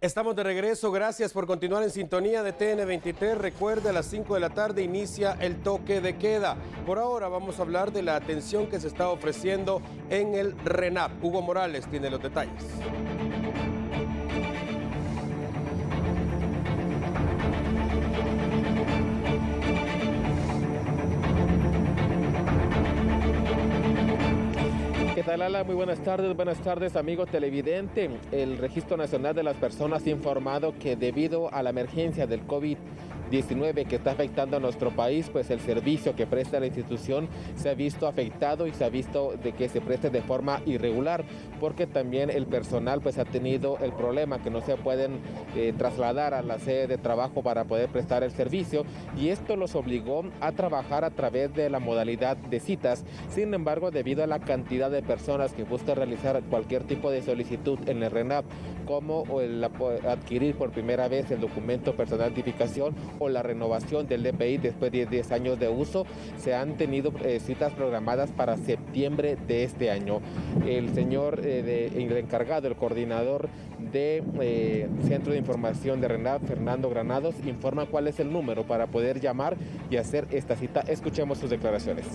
Estamos de regreso, gracias por continuar en sintonía de TN23. Recuerde, a las 5 de la tarde inicia el toque de queda. Por ahora vamos a hablar de la atención que se está ofreciendo en el RENAP. Hugo Morales tiene los detalles. ¿Qué tal, Ala? Muy buenas tardes, amigo televidente. El Registro Nacional de las Personas ha informado que debido a la emergencia del COVID-19 que está afectando a nuestro país, pues el servicio que presta la institución se ha visto afectado y se ha visto de que se preste de forma irregular, porque también el personal pues ha tenido el problema que no se pueden trasladar a la sede de trabajo para poder prestar el servicio, y esto los obligó a trabajar a través de la modalidad de citas. Sin embargo, debido a la cantidad de personas que buscan realizar cualquier tipo de solicitud en el RENAP, como adquirir por primera vez el documento personal de identificación o la renovación del DPI después de 10 años de uso, se han tenido citas programadas para septiembre de este año. El señor el encargado, el coordinador de Centro de Información de RENAP, Fernando Granados, informa cuál es el número para poder llamar y hacer esta cita. Escuchemos sus declaraciones.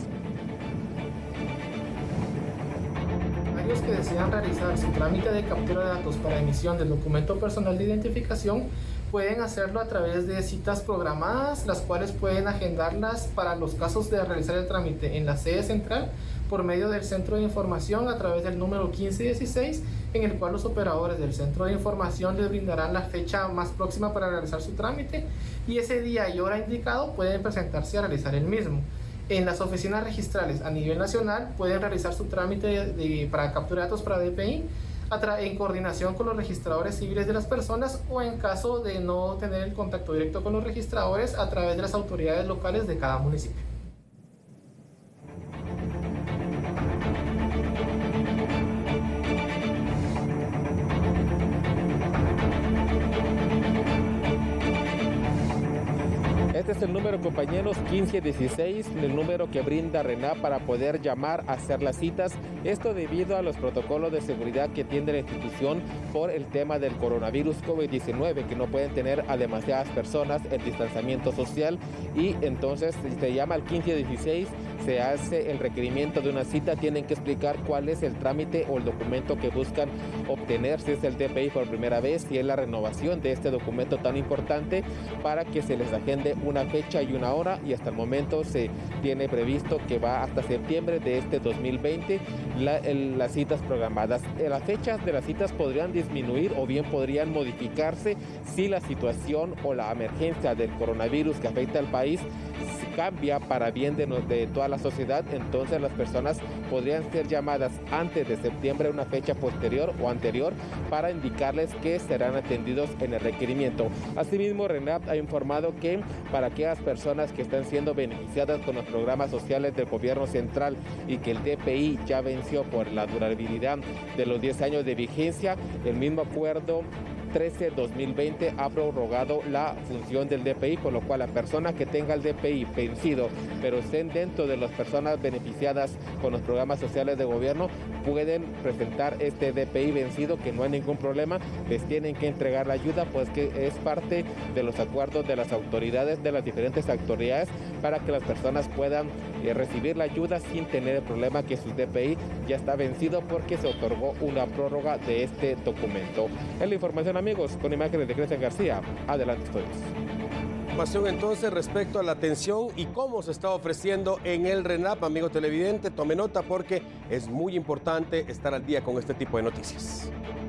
Aquellos que desean realizar su trámite de captura de datos para emisión del documento personal de identificación pueden hacerlo a través de citas programadas, las cuales pueden agendarlas para los casos de realizar el trámite en la sede central por medio del Centro de Información a través del número 1516, en el cual los operadores del Centro de Información les brindarán la fecha más próxima para realizar su trámite, y ese día y hora indicado pueden presentarse a realizar el mismo. En las oficinas registrales a nivel nacional pueden realizar su trámite para captura de datos para DPI en coordinación con los registradores civiles de las personas, o en caso de no tener el contacto directo con los registradores, a través de las autoridades locales de cada municipio. Este es el número, compañeros, 1516, el número que brinda RENAP para poder llamar a hacer las citas. Esto debido a los protocolos de seguridad que tiene la institución por el tema del coronavirus COVID-19, que no pueden tener a demasiadas personas, el distanciamiento social, y entonces se llama al 1516, se hace el requerimiento de una cita, tienen que explicar cuál es el trámite o el documento que buscan obtener, si es el DPI por primera vez, si es la renovación de este documento tan importante, para que se les agende una fecha y una hora, y hasta el momento se tiene previsto que va hasta septiembre de este 2020 las citas programadas. Las fechas de las citas podrían disminuir o bien podrían modificarse si la situación o la emergencia del coronavirus que afecta al país cambia para bien de toda la sociedad. Entonces las personas podrían ser llamadas antes de septiembre, una fecha posterior o anterior, para indicarles que serán atendidos en el requerimiento. Asimismo, RENAP ha informado que para aquellas personas que están siendo beneficiadas con los programas sociales del gobierno central y que el DPI ya venció por la durabilidad de los 10 años de vigencia, el mismo acuerdo 13-2020 ha prorrogado la función del DPI, por lo cual la persona que tenga el DPI vencido, pero estén dentro de las personas beneficiadas con los programas sociales de gobierno, pueden presentar este DPI vencido, que no hay ningún problema, les tienen que entregar la ayuda, pues que es parte de los acuerdos de las autoridades, de las diferentes autoridades, para que las personas puedan recibir la ayuda sin tener el problema que su DPI ya está vencido, porque se otorgó una prórroga de este documento. Es la información, amigos, con imágenes de Cristian García. Adelante, ustedes. Información entonces respecto a la atención y cómo se está ofreciendo en el RENAP. Amigo televidente, tome nota porque es muy importante estar al día con este tipo de noticias.